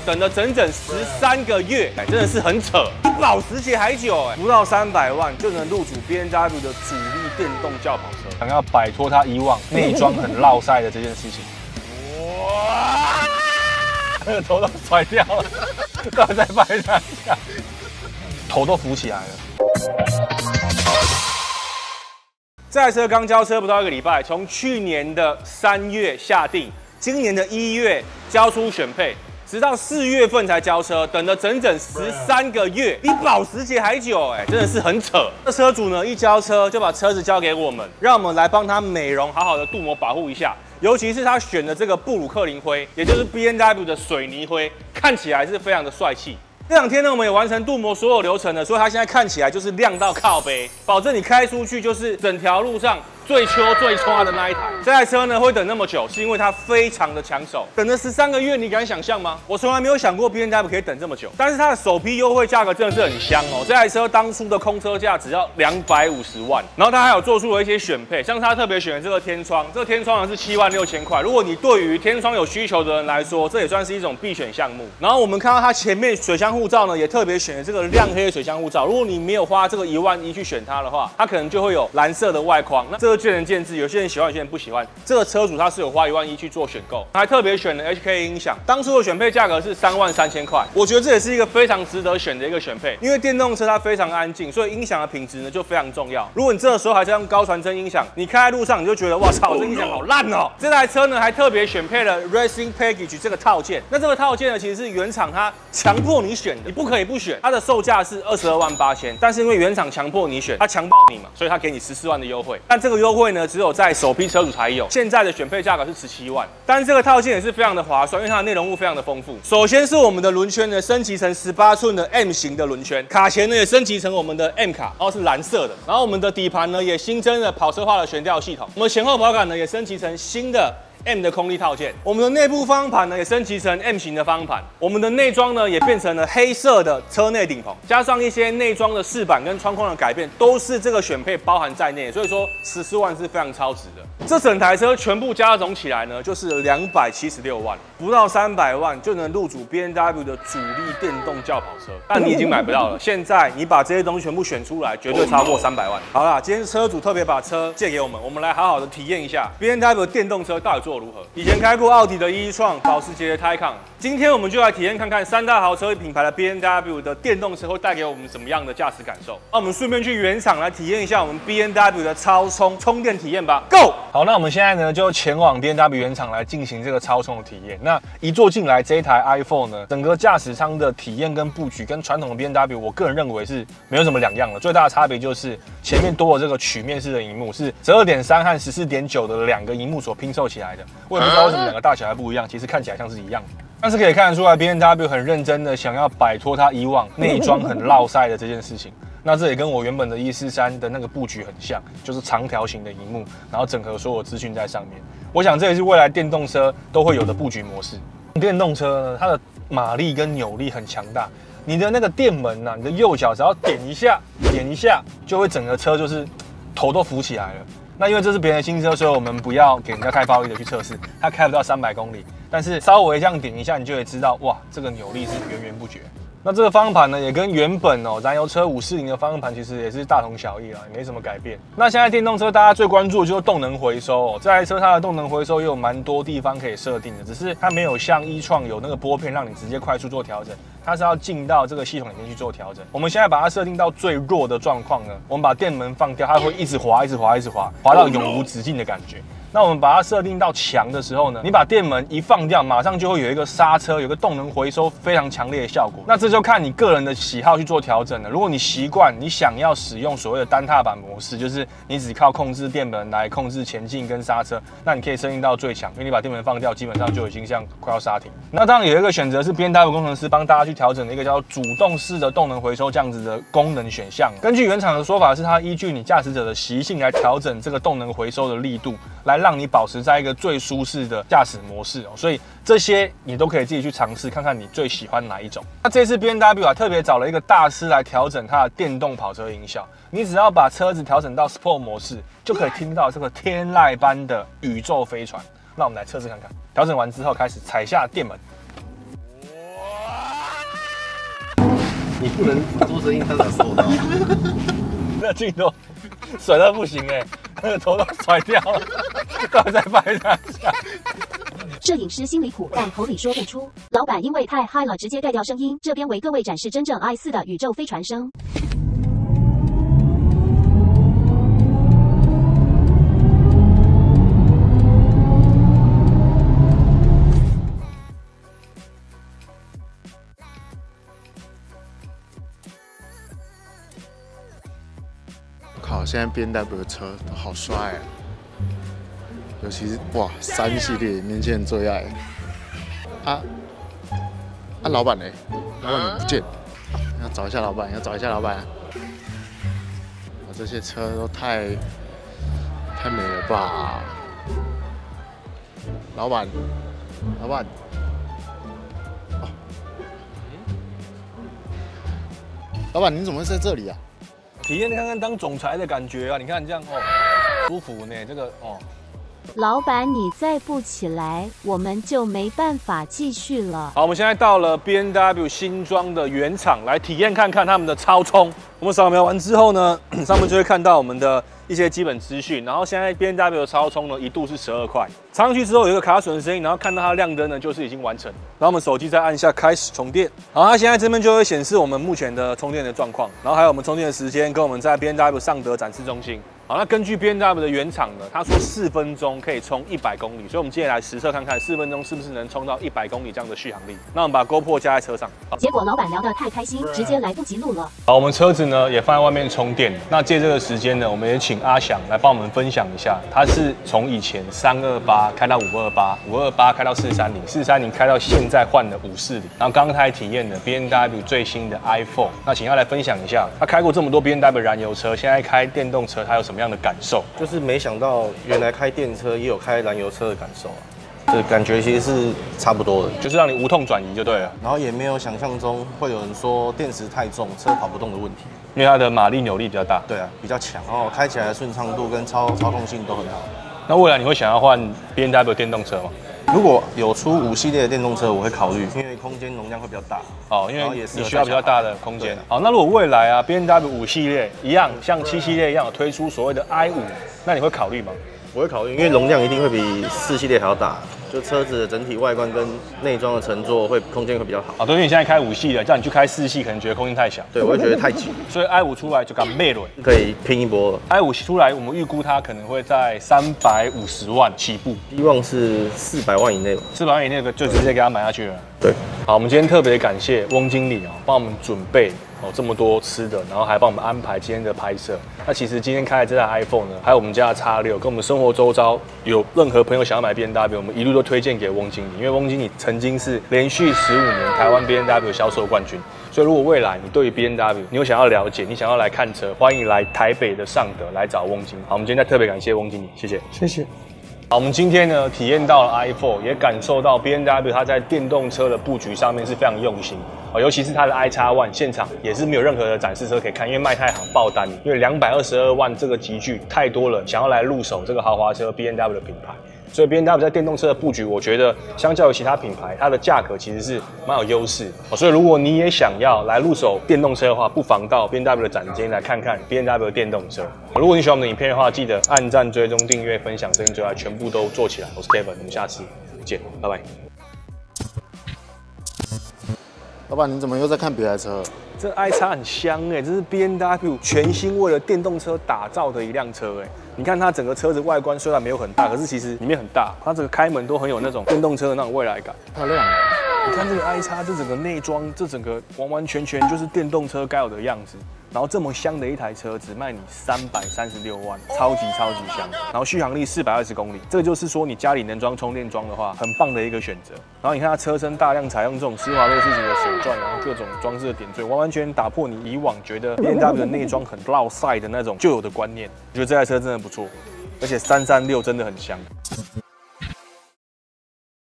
等了整整13个月，真的是很扯，比保时捷还久不到300万就能入主 BMW 的主力电动轿跑车， 想要摆脱他以往内装很落塞的这件事情。哇！头都甩掉了，刚才再拍他一下，头都浮起来了。 这台车刚交车不到1个礼拜，从去年的3月下定，今年的1月交出选配。 直到4月份才交车，等了整整13个月，比保时捷还久真的是很扯。这车主呢一交车就把车子交给我们，让我们来帮他美容，好好的镀膜保护一下。尤其是他选的这个布鲁克林灰，也就是 BMW 的水泥灰，看起来是非常的帅气。 这2天呢，我们也完成镀膜所有流程了，所以它现在看起来就是亮到靠背，保证你开出去就是整条路上最秋最刷的那一台。这台车呢会等那么久，是因为它非常的抢手，等了13个月，你敢想象吗？我从来没有想过 BMW 可以等这么久，但是它的首批优惠价格真的是很香哦。这台车当初的空车价只要250万，然后它还有做出了一些选配，像是它特别选的这个天窗，这个天窗呢是76000块。如果你对于天窗有需求的人来说，这也算是一种必选项目。然后我们看到它前面水箱护罩呢，也特别选了这个亮黑的水箱护罩。如果你没有花这个1万1去选它的话，它可能就会有蓝色的外框。那这个见仁见智，有些人喜欢，有些人不喜欢。这个车主他是有花1万1去做选购，还特别选了 HK 音响。当初的选配价格是33000块，我觉得这也是一个非常值得选的一个选配。因为电动车它非常安静，所以音响的品质呢就非常重要。如果你这个时候还在用高传真音响，你开在路上你就觉得哇操，这音响好烂哦。这台车呢还特别选配了 Racing Package 这个套件。那这个套件呢其实是原厂它强迫你选的，你不可以不选。它的售价是22万8000，但是因为原厂强迫你选，它强暴你嘛，所以它给你14万的优惠。但这个优惠呢只有在首批车主才有，现在的选配价格是17万。但是这个套件也是非常的划算，因为它的内容物非常的丰富。首先是我们的轮圈呢升级成18寸的 M 型的轮圈，卡钳呢也升级成我们的 M 卡，然后是蓝色的。然后我们的底盘呢也新增了跑车化的悬吊系统，我们前后保杆呢也升级成新的 M 的空力套件，我们的内部方向盘呢也升级成 M 型的方向盘，我们的内装呢也变成了黑色的车内顶棚，加上一些内装的饰板跟窗框的改变，都是这个选配包含在内，所以说14万是非常超值的。这整台车全部加总起来呢，就是276万，不到300万就能入主 BMW 的主力电动轿跑车，但你已经买不到了。现在你把这些东西全部选出来，绝对超过300万。好啦，今天车主特别把车借给我们，我们来好好的体验一下 BMW 的电动车到底做如何。以前开过奥迪的e-tron、保时捷的 Taycan， 今天我们就来体验看看3大豪车品牌的 BMW 的电动车会带给我们什么样的驾驶感受。那我们顺便去原厂来体验一下我们 BMW 的超充充电体验吧 ，Go！ 好，那我们现在呢就前往 BMW 原厂来进行这个超充的体验。那一坐进来，这一台 iPhone 呢，整个驾驶舱的体验跟布局跟传统的 BMW， 我个人认为是没有什么两样的。最大的差别就是前面多了这个曲面式的萤幕，是12.3和14.9的2个萤幕所拼凑起来的。我也不知道为什么2个大小还不一样，其实看起来像是一样的。但是可以看得出来 ，BMW 很认真的想要摆脱它以往内装很落塞的这件事情。那这也跟我原本的143的那个布局很像，就是长条形的萤幕，然后整合所有资讯在上面。我想这也是未来电动车都会有的布局模式。电动车呢，它的马力跟扭力很强大，你的那个电门啊，你的右脚只要点一下，就会整个车就是头都浮起来了。那因为这是别人的新车，所以我们不要给人家太暴力的去测试，它开不到300公里，但是稍微这样点一下，你就会知道，哇，这个扭力是源源不绝。那这个方向盘呢，也跟原本燃油车540的方向盘其实也是大同小异啦，也没什么改变。那现在电动车大家最关注的就是动能回收这台车它的动能回收也有蛮多地方可以设定的，只是它没有像e-tron有那个拨片让你直接快速做调整，它是要进到这个系统里面去做调整。我们现在把它设定到最弱的状况呢，我们把电门放掉，它会一直滑到永无止境的感觉。那我们把它设定到强的时候呢，你把电门一放掉，马上就会有一个刹车，有个动能回收非常强烈的效果。那这就看你个人的喜好去做调整了。如果你习惯你想要使用所谓的单踏板模式，就是你只靠控制电门来控制前进跟刹车，那你可以设定到最强，因为你把电门放掉，基本上就已经像快要刹停。那当然有一个选择是 BMW 工程师帮大家去调整的一个叫主动式的动能回收这样子的功能选项。根据原厂的说法是，它依据你驾驶者的习性来调整这个动能回收的力度，来让你保持在一个最舒适的驾驶模式所以这些你都可以自己去尝试，看看你最喜欢哪一种。那这次 BMW 特别找了一个大师来调整它的电动跑车音效，你只要把车子调整到 Sport 模式，就可以听到这个天籁般的宇宙飞船。那我们来测试看看，调整完之后开始踩下电门。 你不能做声音，他才收到。 那镜头甩到不行哎，那个头都甩掉了，到底再拍他一下。 摄影师心里苦，但口里说不出。老板因为太嗨了，直接盖掉声音。这边为各位展示真正 i4的宇宙飞船声。 靠，现在 BMW 的车都好帅啊！尤其是哇3系列，年轻人最爱。老板呢？老板不见，要找一下老板，要找一下老板。这些车都太美了吧！老板，老板，你怎么会在这里啊？ 体验看看当总裁的感觉啊！你看这样哦，舒服呢。这个哦， 老板，你再不起来，我们就没办法继续了。 好，我们现在到了 BMW 新庄的原厂来体验看看他们的超充。我们扫描完之后呢，上面就会看到我们的一些基本资讯。然后现在 BMW 的超充呢，一度是12块。插上去之后有一个卡榫的声音，然后看到它亮灯呢，就是已经完成。然后我们手机再按下开始充电，好，它现在这边就会显示我们目前的充电的状况，然后还有我们充电的时间，跟我们在 BMW 尚德展示中心。好，那根据 BMW 的原厂呢，他说4分钟可以充100公里，所以我们接下来实测看看4分钟是不是能充到100公里这样的续航力。那我们把 GoPro 加在车上， 结果老板聊得太开心，直接来不及录了。 好，我们车子呢也放在外面充电。那借这个时间呢，我们也请阿翔来帮我们分享一下，他是从以前328开到528，528开到430，430开到现在换了540。然后刚刚他还体验了 BMW 最新的 i4，那请他来分享一下，他开过这么多 BMW 燃油车，现在开电动车，他有什么样的感受？ 就是没想到原来开电车也有开燃油车的感受啊，这感觉其实是差不多的， 就是让你无痛转移就对了。 然后也没有想象中会有人说电池太重，车跑不动的问题。 因为它的马力扭力比较大。 对啊，比较强，然后开起来的顺畅度跟操控性都很好。 那未来你会想要换 BMW 电动车吗？ 如果有出5系列的电动车，我会考虑，因为空间容量会比较大。 哦，因为你需要比较大的空间。 啊、 好，那如果未来啊 BMW 5系列一样，像7系列一样有推出所谓的 i5，那你会考虑吗？ 我会考虑，因为容量一定会比4系列还要大，就车子的整体外观跟内装的乘坐空间会比较好。 啊，对，因为你现在开5系的，叫你去开4系，可能觉得空间太小。 对，我会觉得太挤。 所以 i5 出来就敢魅轮， 可以拼一波了。 i5 出来，我们预估它可能会在350万起步， 希望是400万以内吧。 400万以内的就直接给他买下去了。 对， 好，我们今天特别感谢翁经理帮我们准备这么多吃的，然后还帮我们安排今天的拍摄。那其实今天开的这台 iPhone 呢，还有我们家的 X6，跟我们生活周遭有任何朋友想要买 BMW， 我们一路都推荐给翁经理，因为翁经理曾经是连续15年台湾 BMW 销售冠军。所以如果未来你对于 BMW 你有想要了解，你想要来看车，欢迎来台北的尚德来找翁经理。好，我们今天再特别感谢翁经理，谢谢， 谢谢。 好，我们今天呢体验到了 i4，也感受到 BMW 它在电动车的布局上面是非常用心尤其是它的 iX1 现场也是没有任何的展示车可以看，因为卖太好爆单，因为222万这个级距太多了，想要来入手这个豪华车 BMW 的品牌。所以 BMW 在电动车的布局，我觉得相较于其他品牌，它的价格其实是蛮有优势所以如果你也想要来入手电动车的话，不妨到 BMW 的展间来看看 BMW 的电动车。如果你喜欢我们的影片的话，记得按赞、追踪、订阅、分享、声音最爱，全部都做起来。我是 Kevin， 我们下次见，拜拜。 老板，你怎么又在看别台车？ 这 iX 很香这是 BMW 全新为了电动车打造的一辆车你看它整个车子外观虽然没有很大，可是其实里面很大，它整个开门都很有那种电动车的那种未来感， 漂亮。 你看这个 iX， 这整个内装，这整个完完全全就是电动车该有的样子。然后这么香的一台车只卖你336万，超级香。然后续航力420公里，这个就是说你家里能装充电桩的话，很棒的一个选择。然后你看它车身大量采用这种施华洛世奇的水钻，然后各种装饰的点缀，完完全打破你以往觉得 BMW 的内装很落塞的那种旧有的观念。我觉得这台车真的不错，而且336真的很香。